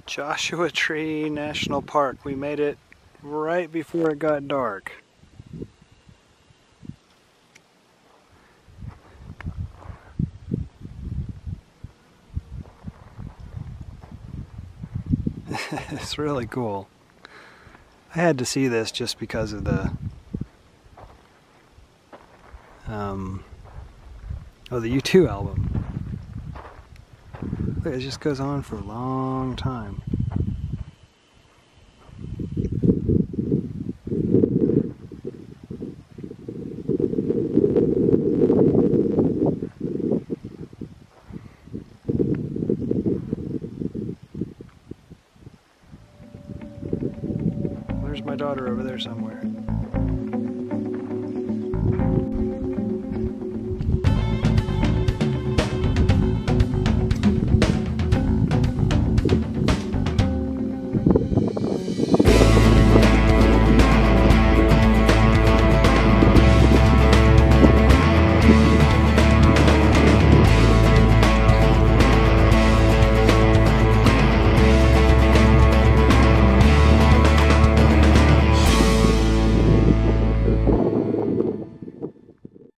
Joshua Tree National Park. We made it right before it got dark. It's really cool. I had to see this just because of the U2 album. Look, it just goes on for a long time. There's my daughter over there somewhere.